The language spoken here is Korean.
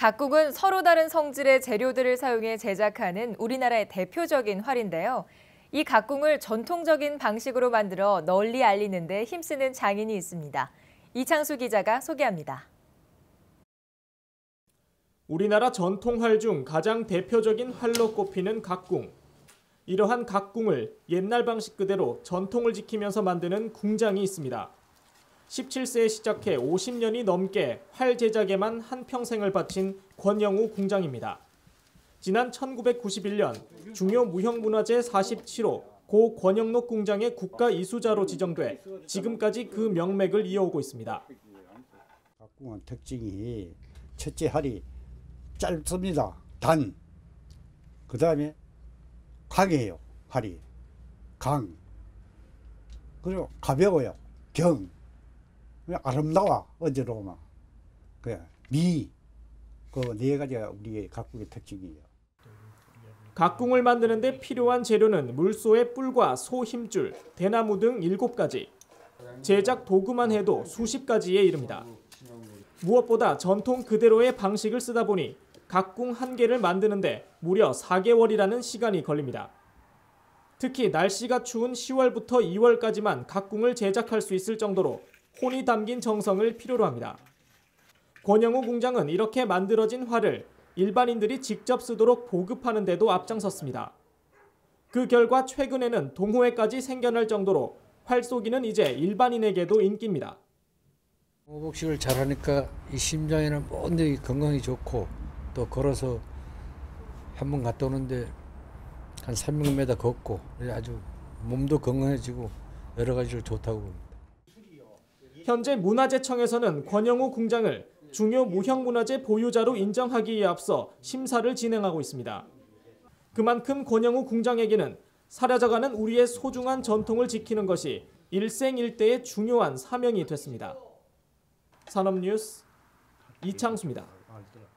각국은 서로 다른 성질의 재료들을 사용해 제작하는 우리나라의 대표적인 활인데요. 이 각궁을 전통적인 방식으로 만들어 널리 알리는 데 힘쓰는 장인이 있습니다. 이창수 기자가 소개합니다. 우리나라 전통활 중 가장 대표적인 활로 꼽히는 각궁. 이러한 각궁을 옛날 방식 그대로 전통을 지키면서 만드는 궁장이 있습니다. 17세에 시작해 50년이 넘게 활 제작에만 한평생을 바친 권영우 궁장입니다. 지난 1991년 중요 무형문화재 47호 고 권영록 궁장의 국가이수자로 지정돼 지금까지 그 명맥을 이어오고 있습니다. 각궁은 특징이 첫째 활이 짧습니다. 단. 그 다음에 강해요. 활이. 강. 그리고 가벼워요. 경. 아름다워. 어제로 보면. 미. 그 네 가지가 우리의 각궁의 특징이에요. 각궁을 만드는 데 필요한 재료는 물소의 뿔과 소 힘줄, 대나무 등 7가지. 제작 도구만 해도 수십 가지에 이릅니다. 무엇보다 전통 그대로의 방식을 쓰다 보니 각궁 한 개를 만드는데 무려 4개월이라는 시간이 걸립니다. 특히 날씨가 추운 10월부터 2월까지만 각궁을 제작할 수 있을 정도로 혼이 담긴 정성을 필요로 합니다. 권영우 궁장은 이렇게 만들어진 활을 일반인들이 직접 쓰도록 보급하는 데도 앞장섰습니다. 그 결과 최근에는 동호회까지 생겨날 정도로 활쏘기는 이제 일반인에게도 인기입니다. 복식을 잘하니까 이 심장이나 뭔데 건강이 좋고 또 걸어서 한 번 갔다 오는데 한 300m 걷고 아주 몸도 건강해지고 여러 가지로 좋다고 봅니다. 현재 문화재청에서는 권영우 궁장을 중요 무형문화재 보유자로 인정하기에 앞서 심사를 진행하고 있습니다. 그만큼 권영우 궁장에게는 사라져가는 우리의 소중한 전통을 지키는 것이 일생일대의 중요한 사명이 됐습니다. 산업뉴스 이창수입니다.